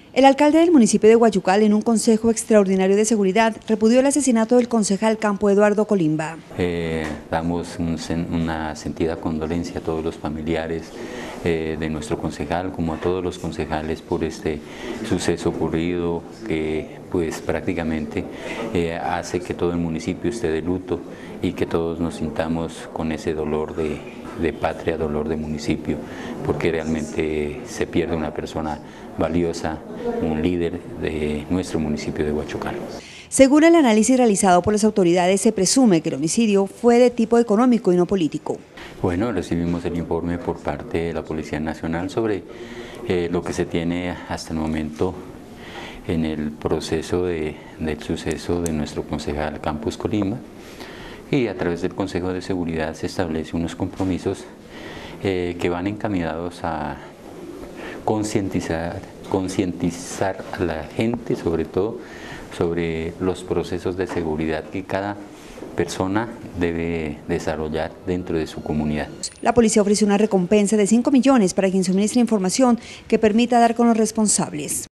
El alcalde del municipio de Guayucal, en un consejo extraordinario de seguridad, repudió el asesinato del concejal Campo Eduardo Colimba. Damos una sentida condolencia a todos los familiares de nuestro concejal, como a todos los concejales, por este suceso ocurrido que pues prácticamente hace que todo el municipio esté de luto y que todos nos sintamos con ese dolor de patria, dolor de municipio, porque realmente se pierde una persona valiosa, un líder de nuestro municipio de Guayucal. Según el análisis realizado por las autoridades, se presume que el homicidio fue de tipo económico y no político. Bueno, recibimos el informe por parte de la Policía Nacional sobre lo que se tiene hasta el momento en el proceso del suceso de nuestro concejal Campos Colimba, y a través del Consejo de Seguridad se establece unos compromisos que van encaminados a concientizar a la gente, sobre todo, sobre los procesos de seguridad que cada persona debe desarrollar dentro de su comunidad. La policía ofreció una recompensa de 5 millones para quien suministre información que permita dar con los responsables.